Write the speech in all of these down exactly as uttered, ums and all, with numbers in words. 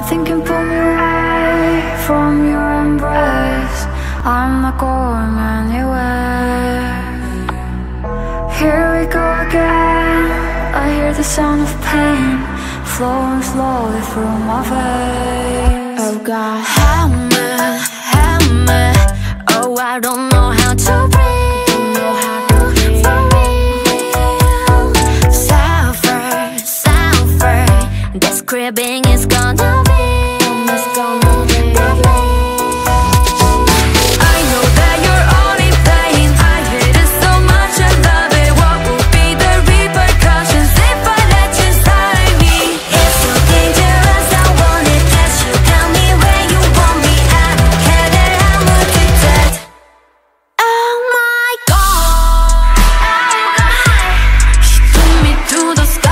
Nothing can pull me away from your embrace. I'm not going anywhere. Here we go again. I hear the sound of pain flowing slowly through my veins. Oh God, help me, help me. Oh, I don't know how to breathe. For real, suffer, suffer. This cribbing is gonna be, it's gonna be deadly. I know that you're only playing. I hate it so much, I love it. What will be the repercussions if I let you inside me? It's so dangerous, I want it. That you got me where you want me. I don't care that I'm addicted. Oh my God, she took me to the sky.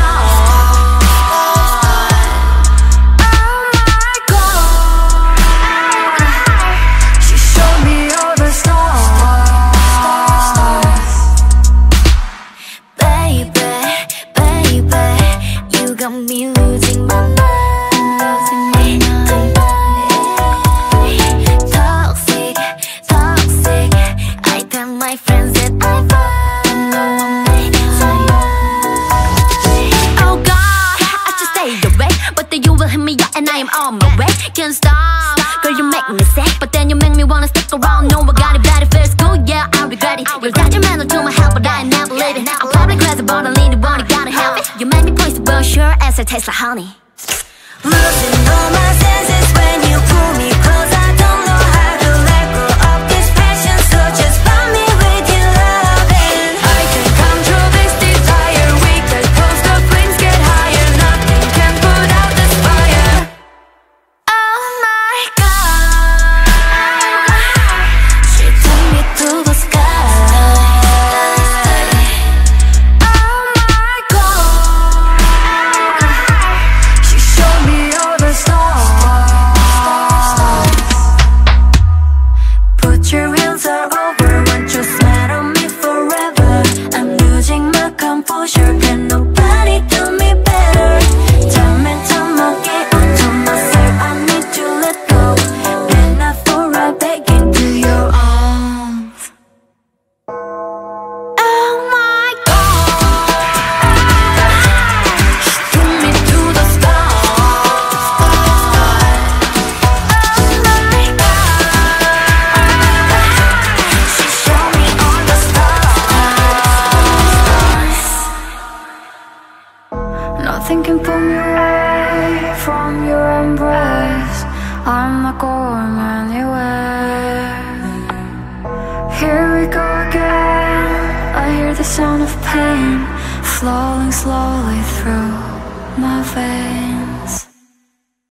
Got me losing my mind. Toxic, toxic. I tell my friends that I found. Oh God, I should stay away, but then you will hit me up and I am on my way. Can't stop, girl, you make me sick, but then you make me wanna stick around. No, I got it bad, it feels good, yeah, I regret it. You're detrimental to my health, but I never leave it. I'm probably crazy, but I need the one, you gotta have it. You make me poison, but sure as it tastes like honey. Losing all my senses when you pull me close. I don't know how to let go of this passion, so just find me with your loving. I can control this desire. We get close, the flames get higher. Nothing can put out this fire. Oh my God, she took me to the sky. Can nobody do me better? Time and time again, I tell myself I need to let go, and I fall right back into your arms. Oh my God, she took me to the sky. Oh my God, she showed me all the stars. Nothing can pull me away from your embrace. I'm not going anywhere. Here we go again. I hear the sound of pain flowing slowly through my veins.